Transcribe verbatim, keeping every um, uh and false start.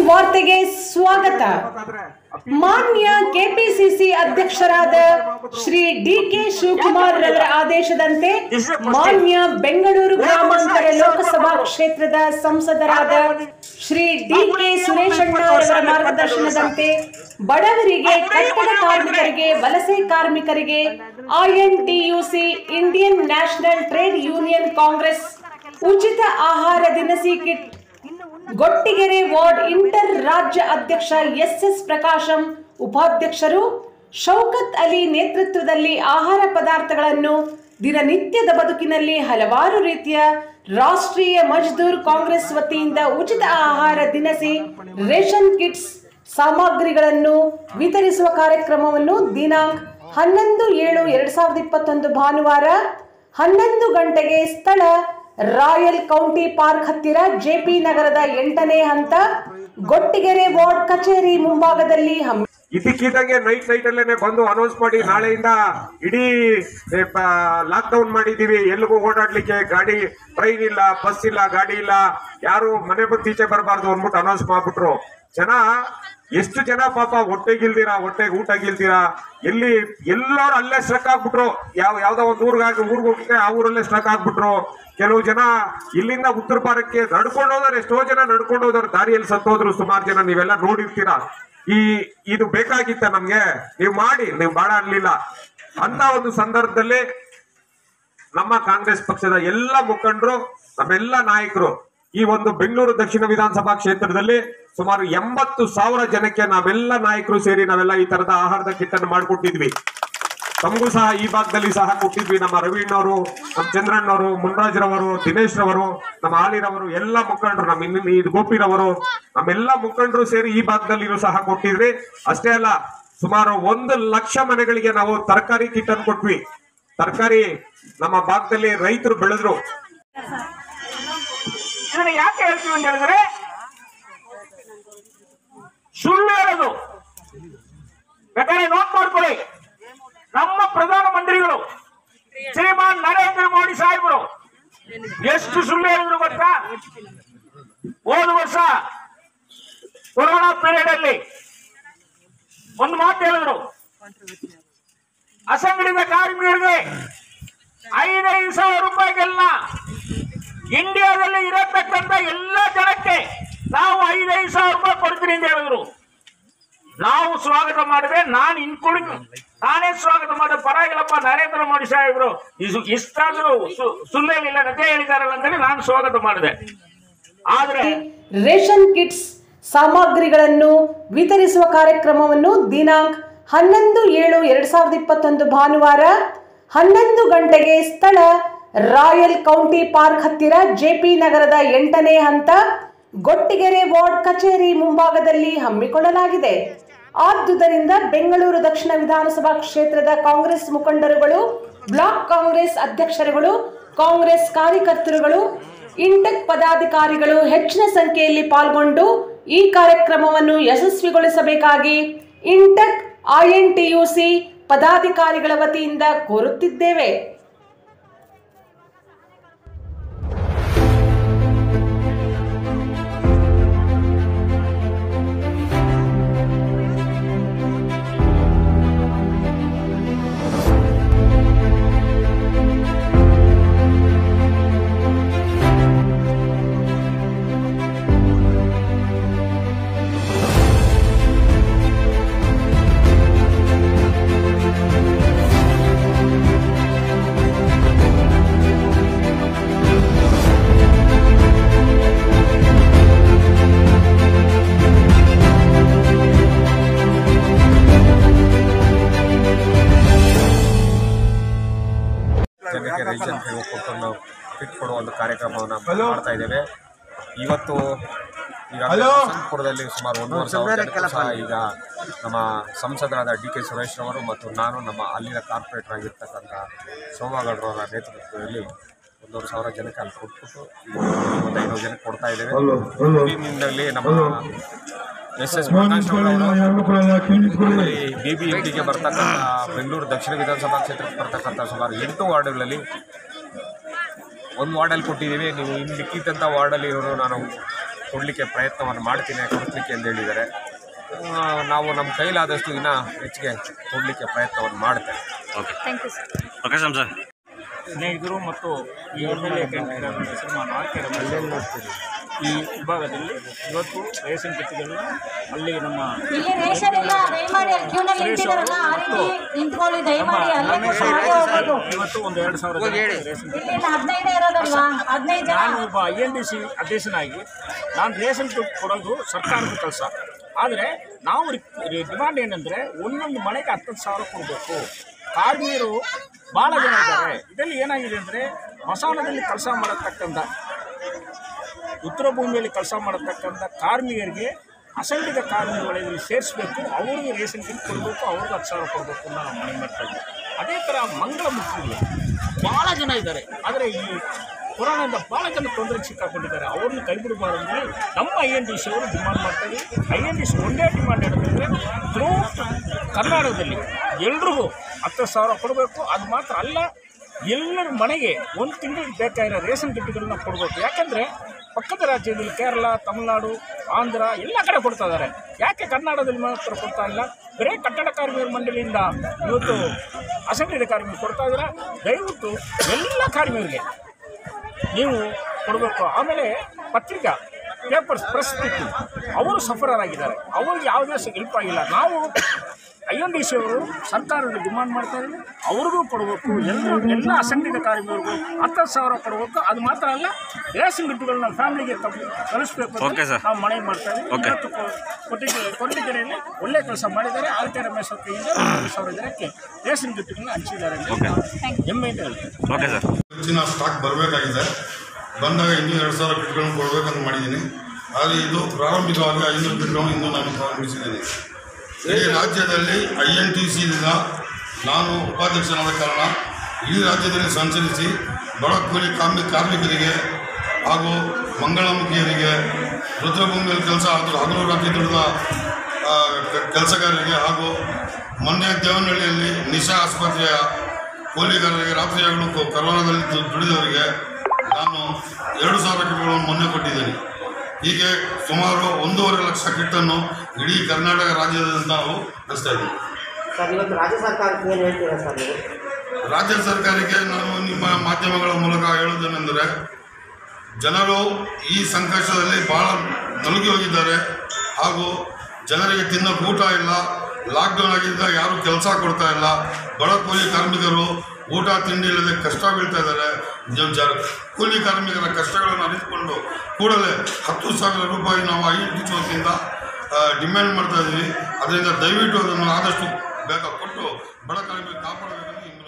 ವಾರ್ತೆಗೆ ಸ್ವಾಗತ. ಮಾನ್ಯ ಕೆಪಿಸಿಸಿ ಅಧ್ಯಕ್ಷರಾದ ಶ್ರೀ ಡಿ ಕೆ ಶಿವಕುಮಾರ್ ರವರ ಆದೇಶದಂತೆ ಮಾನ್ಯ ಬೆಂಗಳೂರು ಗ್ರಾಮಾಂತರ ಲೋಕಸಭಾ ಕ್ಷೇತ್ರದ ಸಂಸದರಾದ ಶ್ರೀ ಡಿ ಕೆ ಸುರೇಶಣ್ಣ ಅವರ ಮಾರ್ಗದರ್ಶನದಂತೆ ಬಡವರಿಗೆ, ಕಟ್ಟಡ ಕಾರ್ಮಿಕರಿಗೆ, ವಲಸೆ ಕಾರ್ಮಿಕರಿಗೆ INTUC Indian National Trade Union Congress ಉಚಿತ ಆಹಾರ ದಿನಸಿ ಕಿಟ್ ಗೊಟ್ಟಿಗೆರೆ ವಾರ್ಡ್ ಇಂಟರ್ ರಾಜ್ಯ ಅಧ್ಯಕ್ಷ ಎಸ್ ಎಸ್ ಪ್ರಕಾಶಂ, ಉಪಾಧ್ಯಕ್ಷರು ಶೌಕತ್ ಅಲಿ ನೇತೃತ್ವದಲ್ಲಿ ಆಹಾರ ಪದಾರ್ಥಗಳನ್ನು ದಿನನಿತ್ಯದ ಬದುಕಿನಲ್ಲಿ ಹಲವಾರು ರೀತಿಯ ರಾಷ್ಟ್ರೀಯ ಮಜ್ದೂರ್ ಕಾಂಗ್ರೆಸ್ ವತಿಯಿಂದ ಉಚಿತ ಆಹಾರ ದಿನಸಿ ರೇಷನ್ ಕಿಟ್ಸ್ ಸಾಮಗ್ರಿಗಳನ್ನು ವಿತರಿಸುವ ಕಾರ್ಯಕ್ರಮವನ್ನು ದಿನಾಂಕ ಹನ್ನೊಂದು ಏಳು ಎರಡ್ ಸಾವಿರದ ಇಪ್ಪತ್ತೊಂದು ಭಾನುವಾರ ಹನ್ನೊಂದು ಗಂಟೆಗೆ ಸ್ಥಳ ರಾಯಲ್ ಕೌಂಟಿ ಪಾರ್ಕ್ ಹತ್ತಿರ ಜೆಪಿ ನಗರದ ಎಂಟನೇ ಹಂತ ಗೊಟ್ಟಿಗೆರೆ ವಾರ್ಡ್ ಕಚೇರಿ ಮುಂಭಾಗದಲ್ಲಿ ಹಮ್ಮಿ ಇದಕ್ಕಿದ್ದಂಗೆ ನೈಟ್ ನೈಟ್ ಅಲ್ಲೇನೆ ಬಂದು ಅನೌನ್ಸ್ ಮಾಡಿ ನಾಳೆಯಿಂದ ಇಡೀ ಲಾಕ್ ಡೌನ್ ಮಾಡಿದೀವಿ, ಎಲ್ಲಿಗೂ ಓಡಾಡ್ಲಿಕ್ಕೆ ಗಾಡಿ, ಟ್ರೈನ್ ಇಲ್ಲ, ಬಸ್ ಇಲ್ಲ, ಗಾಡಿ ಇಲ್ಲ, ಯಾರು ಮನೆ ಬಂದು ಈಚೆ ಬರಬಾರ್ದು ಅಂದ್ಬಿಟ್ಟು ಅನೌನ್ಸ್ ಮಾಡ್ಬಿಟ್ರು. ಜನ ಎಷ್ಟು ಜನ ಪಾಪ ಹೊಟ್ಟೆಗಿಲ್ದಿರಾ ಹೊಟ್ಟೆಗೆ ಊಟ ಗಿಲ್ದಿರಾ ಎಲ್ಲಿ ಎಲ್ಲರೂ ಅಲ್ಲೇ ಸ್ಟ್ರಕ್ ಆಗ್ಬಿಟ್ರು. ಯಾವ ಯಾವ್ದೋ ಒಂದು ಊರ್ಗಾಗಿ ಊರ್ಗ್ ಹೋಗಿದ್ರೆ ಆ ಊರಲ್ಲೇ ಸ್ಟ್ರಕ್ ಆಗ್ಬಿಟ್ರು. ಕೆಲವು ಜನ ಇಲ್ಲಿಂದ ಉತ್ತರ ಭಾರತಕ್ಕೆ ನಡ್ಕೊಂಡು ಹೋದವ್ರು, ಎಷ್ಟೋ ಜನ ನಡ್ಕೊಂಡು ಹೋದವ್ರು, ದಾರಿಯಲ್ಲಿ ಸತ್ತೋದ್ರು ಸುಮಾರು ಜನ. ನೀವೆಲ್ಲ ನೋಡಿರ್ತೀರಾ. ಈ ಇದು ಬೇಕಾಗಿತ್ತ ನಮ್ಗೆ, ನೀವು ಮಾಡಿ, ನೀವು ಬಾಳ ಅನ್ಲಿಲ್ಲ ಅಂತ ಒಂದು ಸಂದರ್ಭದಲ್ಲಿ ನಮ್ಮ ಕಾಂಗ್ರೆಸ್ ಪಕ್ಷದ ಎಲ್ಲ ಮುಖಂಡರು, ನಮ್ಮೆಲ್ಲ ನಾಯಕರು ಈ ಒಂದು ಬೆಂಗಳೂರು ದಕ್ಷಿಣ ವಿಧಾನಸಭಾ ಕ್ಷೇತ್ರದಲ್ಲಿ ಸುಮಾರು ಎಂಬತ್ತು ಸಾವಿರ ಜನಕ್ಕೆ ನಾವೆಲ್ಲ ನಾಯಕರು ಸೇರಿ ನಾವೆಲ್ಲ ಈ ತರದ ಆಹಾರದ ಕಿಟ್ ಅನ್ನು ಮಾಡಿಕೊಟ್ಟಿದ್ವಿ. ತಮಗೂ ಸಹ ಈ ಭಾಗದಲ್ಲಿ ಸಹ ಕೊಟ್ಟಿದ್ವಿ. ನಮ್ಮ ರವೀಣ್ಣವರು, ನಮ್ಮ ಚಂದ್ರಣ್ಣವರು, ಮುನ್ರಾಜ್ರವರು, ದಿನೇಶ್ ರವರು, ನಮ್ಮ ಆಲಿರವರು, ಎಲ್ಲ ಮುಖಂಡರು, ನಮ್ಮ ಇನ್ನು ಇದು ಗೋಪಿರವರು, ನಮ್ಮೆಲ್ಲ ಮುಖಂಡರು ಸೇರಿ ಈ ಭಾಗದಲ್ಲಿ ಸಹ ಕೊಟ್ಟಿದ್ವಿ. ಅಷ್ಟೇ ಅಲ್ಲ, ಸುಮಾರು ಒಂದು ಲಕ್ಷ ಮನೆಗಳಿಗೆ ನಾವು ತರಕಾರಿ ಕಿಟ್ ಅನ್ನು ಕೊಟ್ವಿ. ತರಕಾರಿ ನಮ್ಮ ಭಾಗದಲ್ಲಿ ರೈತರು ಬೆಳೆದ್ರು. ಇದನ್ನ ಯಾಕೆ ಹೇಳ್ತೀವಿ ಅಂತ ಹೇಳಿದ್ರೆ, ಸುಳ್ಳು ಹೇಳೋದು ಬೇಕಾದ್ರೆ ನೋಟ್ ಮಾಡ್ಕೊಳ್ಳಿ. ನಮ್ಮ ಪ್ರಧಾನ ಮಂತ್ರಿಗಳು ಶ್ರೀಮಾನ್ ನರೇಂದ್ರ ಮೋದಿ ಸಾಹೇಬರು ಎಷ್ಟು ಸುಳ್ಳು ಹೇಳಿದ್ರು ಗೊತ್ತಾ? ಹೋದ ವರ್ಷ ಕೊರೋನಾ ಪೀರಿಯಡ್ ಅಲ್ಲಿ ಒಂದು ಮಾತು ಹೇಳಿದ್ರು, ಅಸಂಘಟಿತ ಕಾರ್ಮಿಕರಿಗೆ ಐದೈದು ಸಾವಿರ ರೂಪಾಯಿಗೆಲ್ಲ ಇಂಡಿಯಾದಲ್ಲಿ ಇರತಕ್ಕಂತ ಎಲ್ಲ ಜನಕ್ಕೆ ನಾವು ಐದೈದು ಸಾವಿರ ರೂಪಾಯಿ ಕೊಡ್ತೀನಿ ಅಂತ ಹೇಳಿದ್ರು. ನಾವು ಸ್ವಾಗತ ಮಾಡಿದೆ, ನಾನು ಇನ್ಕ್ಲೂಡಿಂಗ್ ನಾನೇ ಸ್ವಾಗತ ಮಾಡಿದೆ. ಪರವಾಗಿಲ್ಲಪ್ಪ, ನರೇಂದ್ರ ಮೋದಿ ಸಾಹೇಬರು ಇಷ್ಟಾದ್ರೂ ಸುಳ್ಳೇನಿಲ್ಲ, ನತೆ ಹೇಳಿದಾರಲ್ಲ ಅಂತೇಳಿ ನಾನು ಸ್ವಾಗತ ಮಾಡಿದೆ. ಆದ್ರೆ ರೇಷನ್ ಕಿಟ್ಸ್ ಸಾಮಗ್ರಿಗಳನ್ನು ವಿತರಿಸುವ ಕಾರ್ಯಕ್ರಮವನ್ನು ದಿನಾಂಕ ಹನ್ನೊಂದು ಏಳು ಎರಡ್ ಸಾವಿರದ ಇಪ್ಪತ್ತೊಂದು ಭಾನುವಾರ ಹನ್ನೊಂದು ಗಂಟೆಗೆ ಸ್ಥಳ ರಾಯಲ್ ಕೌಂಟಿ ಪಾರ್ಕ್ ಹತ್ತಿರ ಜೆಪಿ ನಗರದ ಎಂಟನೇ ಹಂತ ಗೊಟ್ಟಿಗೆರೆ ವಾರ್ಡ್ ಕಚೇರಿ ಮುಂಭಾಗದಲ್ಲಿ ಹಮ್ಮಿಕೊಳ್ಳಲಾಗಿದೆ. ಆದುದರಿಂದ ಬೆಂಗಳೂರು ದಕ್ಷಿಣ ವಿಧಾನಸಭಾ ಕ್ಷೇತ್ರದ ಕಾಂಗ್ರೆಸ್ ಮುಖಂಡರುಗಳು, ಬ್ಲಾಕ್ ಕಾಂಗ್ರೆಸ್ ಅಧ್ಯಕ್ಷರುಗಳು, ಕಾಂಗ್ರೆಸ್ ಕಾರ್ಯಕರ್ತರುಗಳು, ಇಂಟೆಕ್ ಪದಾಧಿಕಾರಿಗಳು ಹೆಚ್ಚಿನ ಸಂಖ್ಯೆಯಲ್ಲಿ ಪಾಲ್ಗೊಂಡು ಈ ಕಾರ್ಯಕ್ರಮವನ್ನು ಯಶಸ್ವಿಗೊಳಿಸಬೇಕಾಗಿ ಇಂಟೆಕ್ ಐಎನ್ಟಿಯುಸಿ ಪದಾಧಿಕಾರಿಗಳ ವತಿಯಿಂದ ಕೋರುತ್ತಿದ್ದೇವೆ. ಜನಕ್ಕೆ ರೇಷನ್ ಕೊಟ್ಟು ಕಿಟ್ ಕೊಡುವ ಒಂದು ಕಾರ್ಯಕ್ರಮವನ್ನು ಮಾಡ್ತಾ ಇದ್ದೇವೆ. ಇವತ್ತು ಈಗ ಸಂಪುರದಲ್ಲಿ ಸುಮಾರು ಒಂದೂವರೆ ಸಾವಿರ ಜನಕ್ಕೂ ಸಹ ಈಗ ನಮ್ಮ ಸಂಸದರಾದ ಡಿ ಕೆ ಸುರೇಶ್ ರವರು ಮತ್ತು ನಾನು, ನಮ್ಮ ಅಲ್ಲಿನ ಕಾರ್ಪೊರೇಟರ್ ಆಗಿರ್ತಕ್ಕಂಥ ಸೋಮಗೌಡರವರ ನೇತೃತ್ವದಲ್ಲಿ ಒಂದೂವರೆ ಸಾವಿರ ಜನಕ್ಕೆ ಅಲ್ಲಿ ಕೊಟ್ಬಿಟ್ಟು ಒಂದು ಐನೂರು ಜನಕ್ಕೆ ಕೊಡ್ತಾ ಇದ್ದೇವೆ. ಊರಿನಿಂದಲೇ ನಮ್ಮ S S Prakash B B M ಪಿಗೆ ಬರ್ತಕ್ಕಂಥ ಬೆಂಗಳೂರು ದಕ್ಷಿಣ ವಿಧಾನಸಭಾ ಕ್ಷೇತ್ರಕ್ಕೆ ಬರ್ತಕ್ಕಂಥ ಸುಮಾರು ಎಂಟು ವಾರ್ಡ್ಗಳಲ್ಲಿ ಒಂದು ವಾರ್ಡಲ್ಲಿ ಕೊಟ್ಟಿದ್ದೀವಿ. ನೀವು ಇನ್ನು ಮಿಕ್ಕಿದ್ದಂಥ ವಾರ್ಡಲ್ಲಿ ಇವರು ನಾನು ಕೊಡಲಿಕ್ಕೆ ಪ್ರಯತ್ನವನ್ನು ಮಾಡ್ತೀನಿ ಕೊಡಿಸ್ಲಿಕ್ಕೆ ಅಂತ ಹೇಳಿದ್ದಾರೆ. ನಾವು ನಮ್ಮ ಕೈಲಾದಷ್ಟು ಇನ್ನೂ ಹೆಚ್ಚಿಗೆ ಕೊಡಲಿಕ್ಕೆ ಪ್ರಯತ್ನವನ್ನು ಮಾಡ್ತೇವೆ. Okay thank you sir. Okay sir. ಸ್ನೇಹಿತರು ಮತ್ತು ಈ M L A candidate Shriman R K Ramesh ಈ ವಿಭಾಗದಲ್ಲಿ ಇವತ್ತು ರೇಷನ್ ಕಿಟ್ಗಳನ್ನ ಅಲ್ಲಿ ನಮ್ಮ ಇಲ್ಲಿ ರೇಷನ್ ಇಲ್ಲ ದಯಮಾಡಿ ಕ್ಯೂನಲ್ಲಿ ನಿಂತಿದ್ದಾರಲ್ಲ ಆ ರೀತಿ ನಿಂತ್ಕೊಳ್ಳಿ ದಯಮಾಡಿ ಅಲ್ಲೇ ಹೋಗೋದು. ಇವತ್ತು ಒಂದು ಎರಡು ಸಾವಿರ ರೇಷನ್ ಕಿಟ್ ಇಲ್ಲಿ ಹದಿನೈದು ಇರೋದಲ್ವಾ ಹದಿನೈದು ಜನ. ನಾನು ಒಬ್ಬ ಐ ಎನ್ ಡಿ ಸಿ ಅಧ್ಯಕ್ಷನಾಗಿ ನಾನು ರೇಷನ್ ಕಿಟ್ ಕೊಡೋದು ಸರ್ಕಾರದ ಕೆಲಸ. ಆದರೆ ನಾವು ಡಿಮಾಂಡ್ ಏನಂದರೆ ಒಂದೊಂದು ಮನೆಗೆ ಹತ್ತತ್ತು ಸಾವಿರ ಕೊಡಬೇಕು. ಕಾರ್ಮಿಕರು ಭಾಳ ಜನ ಇದ್ದಾರೆ. ಇದರಲ್ಲಿ ಏನಾಗಿದೆ ಅಂದರೆ ಮಸಾಲದಲ್ಲಿ ಕೆಲಸ ಮಾಡತಕ್ಕಂಥ ಉತ್ತರ ಭೂಮಿಯಲ್ಲಿ ಕೆಲಸ ಮಾಡತಕ್ಕಂಥ ಕಾರ್ಮಿಕರಿಗೆ ಅಸಂಘಟಿತ ಕಾರ್ಮಿಕಗಳಲ್ಲಿ ಸೇರಿಸಬೇಕು. ಅವ್ರಿಗೆ ರೇಷನ್ ಕಿಟ್ ಕೊಡಬೇಕು, ಅವ್ರಿಗೆ ಹತ್ತು ಸಾವಿರ ಕೊಡಬೇಕು ಅಂತ ನಾವು ಮನೆ ಮಾಡ್ತಾ ಇದ್ದೀವಿ. ಅದೇ ಥರ ಮಂಗಳ ಮುಖ್ಯಗಳು ಭಾಳ ಜನ ಇದ್ದಾರೆ. ಆದರೆ ಈ ಕೊರೋನಾದಿಂದ ಭಾಳ ಜನ ತೊಂದರೆಗೆ ಸಿಕ್ಕಾಕೊಂಡಿದ್ದಾರೆ. ಅವ್ರನ್ನ ಕೈ ಬಿಡಬಾರ್ದು ನಮ್ಮ ಐ ಎನ್ ಡಿ ಸಿ ಅವರು ಡಿಮಾಂಡ್ ಮಾಡ್ತಾರೆ. ಐ ಎನ್ ಡಿ ಸಿ ಒಂದೇ ಡಿಮಾಂಡ್ ಏನಂತಂದರೆ ಥ್ರೂ ಕರ್ನಾಟಕದಲ್ಲಿ ಎಲ್ರಿಗೂ ಹತ್ತು ಸಾವಿರ ಕೊಡಬೇಕು. ಅದು ಮಾತ್ರ ಅಲ್ಲ, ಎಲ್ಲರ ಮನೆಗೆ ಒಂದು ತಿಂಗಳಿಗೆ ಬೇಕಾಗಿರೋ ರೇಷನ್ ಕಿಟ್ಗಳನ್ನ ಕೊಡಬೇಕು. ಯಾಕಂದರೆ ಪಕ್ಕದ ರಾಜ್ಯದಲ್ಲಿ ಕೇರಳ, ತಮಿಳುನಾಡು, ಆಂಧ್ರ ಎಲ್ಲ ಕಡೆ ಕೊಡ್ತಾ ಇದ್ದಾರೆ. ಯಾಕೆ ಕರ್ನಾಟಕದಲ್ಲಿ ಮಾತ್ರ ಕೊಡ್ತಾ ಇಲ್ಲ? ಬರೀ ಕಟ್ಟಡ ಕಾರ್ಮಿಕರ ಮಂಡಳಿಯಿಂದ ಇವತ್ತು ಅಸಂಘಟಿತ ಕಾರ್ಮಿಕರು ಕೊಡ್ತಾ ಇದ್ದಾರೆ. ದಯವಿಟ್ಟು ಎಲ್ಲ ಕಾರ್ಮಿಕರಿಗೆ ನೀವು ಕೊಡಬೇಕು. ಆಮೇಲೆ ಪತ್ರಿಕಾ ಪೇಪರ್ಸ್ ಪ್ರೆಸ್ ಇತ್ತು, ಅವರು ಸಫರರ್ ಆಗಿದ್ದಾರೆ. ಅವ್ರಿಗೆ ಯಾವುದೇ ಹೆಲ್ಪ್ ಆಗಿಲ್ಲ. ನಾವು ಐ ಎನ್ ಡಿ ಸಿ ಅವರು ಸರ್ಕಾರದ ಡಿಮಾಂಡ್ ಮಾಡ್ತಾ ಇದ್ದೀವಿ, ಅವ್ರಿಗೂ ಕೊಡಬೇಕು. ಎಲ್ಲರೂ ಎಲ್ಲ ಅಸಂಘಟಿತ ಕಾರ್ಮಿಕರಿಗೂ ಹತ್ತು ಸಾವಿರ ಕೊಡಬೇಕು. ಅದು ಮಾತ್ರ ಅಲ್ಲ, ರೇಷನ್ ಕಿಟ್ಗಳನ್ನ ಫ್ಯಾಮಿಲಿಗೆ ಕಳಿಸ್ಬೇಕು. ನಾವು ಮನೆ ಮಾಡ್ತಾ ಇದ್ದೀವಿ. ಕೊಟ್ಟಿಗೆ ಕೊಟ್ಟಿಗೆರೆಯಲ್ಲಿ ಒಳ್ಳೆ ಕೆಲಸ ಮಾಡಿದ್ದಾರೆ. ಆರ್ ಕೆ ರಮೇಶ್ ಅವ್ರ ಕೈಯಿಂದ ಒಂದು ಸಾವಿರ ಜನಕ್ಕೆ ರೇಷನ್ ಕಿಟ್ಗಳನ್ನ ಹಂಚಿದ್ದಾರೆ ಅಂತ ಹೆಮ್ಮೆಯಿಂದ ಹೇಳ್ತಾರೆ. Okay sir. ಹೆಚ್ಚಿನ ಸ್ಟಾಕ್ ಬರಬೇಕಾಗಿದೆ. ಬಂದಾಗ ಇನ್ನೂ ಎರಡು ಸಾವಿರ ಕಿಟ್ಗಳನ್ನು ಕೊಡಬೇಕಂತ ಮಾಡಿದ್ದೀನಿ. ಆದರೆ ಇದು ಪ್ರಾರಂಭಿಕವಾಗಿ ಐನೂರು ಕಿಟ್ಗಳನ್ನು ಇನ್ನೂ ನಾನು ಪ್ರಾರಂಭಿಸಿದ್ದೀನಿ. ಈ ರಾಜ್ಯದಲ್ಲಿ ಐ ಎನ್ ಟಿ ಸಿಯಿಂದ ನಾನು ಉಪಾಧ್ಯಕ್ಷನಾದ ಕಾರಣ ಈ ರಾಜ್ಯದಲ್ಲಿ ಸಂಚರಿಸಿ ಬಡ ಕೂಲಿ ಕಾರ್ಮಿ ಕಾರ್ಮಿಕರಿಗೆ ಹಾಗೂ ಮಂಗಳಮುಖಿಯರಿಗೆ, ರುದ್ರಭೂಮಿಯಲ್ಲಿ ಕೆಲಸ ಆದರೂ ಹಗಲು ರಾತ್ರಿ ದುಡಿದ ಕೆಲಸಗಾರರಿಗೆ ಹಾಗೂ ಮೊನ್ನೆ ದೇವನಹಳ್ಳಿಯಲ್ಲಿ ನಿಶಾ ಆಸ್ಪತ್ರೆಯ ಕೂಲಿಗಾರರಿಗೆ, ರಾತ್ರಿ ಹಗಲು ಕರೋನಾದಲ್ಲಿ ದುಡಿದವರಿಗೆ ನಾನು ಎರಡು ಸಾವಿರ ಕಿಟ್ಗಳನ್ನು ಮೊನ್ನೆ ಕೊಟ್ಟಿದ್ದೇನೆ. ಹೀಗೆ ಸುಮಾರು ಒಂದೂವರೆ ಲಕ್ಷ ಕಿಟ್ಟನ್ನು ಇಡೀ ಕರ್ನಾಟಕ ರಾಜ್ಯದಿಂದ ನಾವು ನಡೆಸ್ತಾ ಇದ್ದೀವಿ. ಸರ್, ಇವತ್ತು ರಾಜ್ಯ ಸರ್ಕಾರಕ್ಕೆ ಏನು ಹೇಳ್ತೀರಾ ಸರ್ ನೀವು? ರಾಜ್ಯ ಸರ್ಕಾರಕ್ಕೆ ನಾನು ನಿಮ್ಮ ಮಾಧ್ಯಮಗಳ ಮೂಲಕ ಹೇಳುವುದೇನೆಂದರೆ, ಜನರು ಈ ಸಂಕಷ್ಟದಲ್ಲಿ ಭಾಳ ನಲುಗಿ ಹೋಗಿದ್ದಾರೆ. ಹಾಗೂ ಜನರಿಗೆ ತಿನ್ನೋಕೆ ಊಟ ಇಲ್ಲ. ಲಾಕ್ಡೌನ್ ಆಗಿದ್ದ ಯಾರೂ ಕೆಲಸ ಕೊಡ್ತಾ ಇಲ್ಲ. ಬಡ ಕೂಲಿ ಕಾರ್ಮಿಕರು ಊಟ ತಿಂಡಿ ಇಲ್ಲದೆ ಕಷ್ಟ ಬೀಳ್ತಾ ಇದ್ದಾರೆ. ಜ ಕೂಲಿ ಕಾರ್ಮಿಕರ ಕಷ್ಟಗಳನ್ನು ಅರಿತುಕೊಂಡು ಕೂಡಲೇ ಹತ್ತು ಸಾವಿರ ರೂಪಾಯಿ ನಾವು ಐ ಎನ್ ಟಿ ಸಿ ವತಿಯಿಂದ ಡಿಮ್ಯಾಂಡ್ ಮಾಡ್ತಾ ಇದ್ದೀವಿ. ಅದರಿಂದ ದಯವಿಟ್ಟು ಅದನ್ನು ಆದಷ್ಟು ಬೇಗ ಕೊಟ್ಟು ಬಡ ಕಾರ್ಮಿಕರು ಕಾಪಾಡಬೇಕೆಂದು